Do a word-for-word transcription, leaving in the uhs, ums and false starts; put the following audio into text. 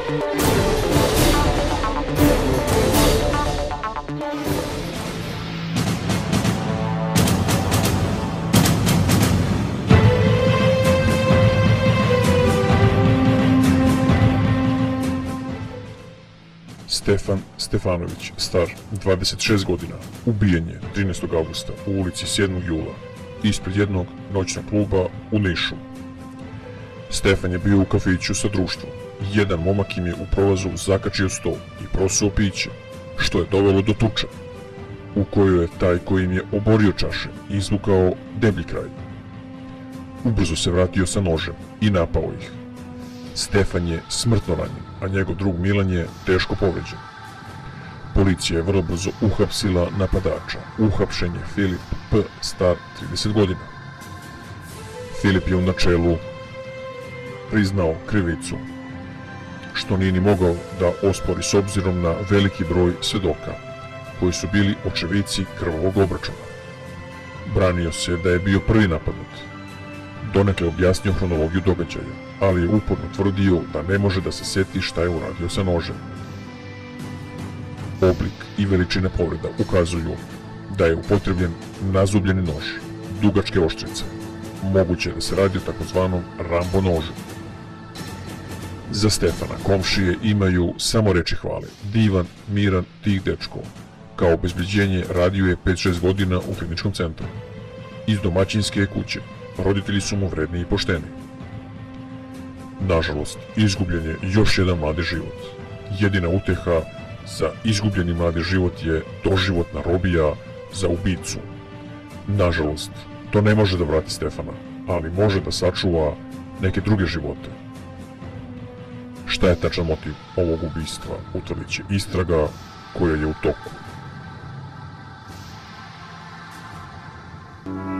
Stefan Stefanović, star dvadeset šest godina, ubijen je trinaestog avgusta u ulici sedmog jula ispred jednog noćnog kluba u Nišu. Stefan je bio u kafiću sa društvom. Jedan momak im je u prolazu zakačio sto i prosuo piće, što je dovelo do tuče, u kojoj je taj koji im je oborio čaše izvukao deblji kraj. Ubrzo se vratio sa nožem i napao ih. Stefan je smrtno ranjen, a njegov drug Milan je teško povređen. Policija je vrlo brzo uhapsila napadača. Uhapšen je Filip P, star trideset godina. Filip je u načelu priznao krivicu, što nije ni mogao da ospori s obzirom na veliki broj svedoka, koji su bili očevici krvavog obračuna. Branio se da je bio prvi napadnut. Donekle objasnio hronologiju događaja, ali je uporno tvrdio da ne može da se seti šta je uradio sa nožem. Oblik i veličina povreda ukazuju da je upotrebljen nazubljeni nož, dugačke oštrice. Moguće je da se radi o takozvanom Rambo nožu. Za Stefana komšije imaju samo reči hvale. Divan, miran, tih dečko. Kao obezbeđenje radio je pet šest godina u kliničkom centru. Iz domaćinske kuće. Roditelji su mu vredni i pošteni. Nažalost, izgubljen je još jedan mladi život. Jedina uteha za izgubljeni mladi život je doživotna robija za ubicu. Nažalost, to ne može da vrati Stefana, ali može da sačuva neke druge živote. Šta je tačan motiv ovog ubistva, utvrdit će istraga koja je u toku.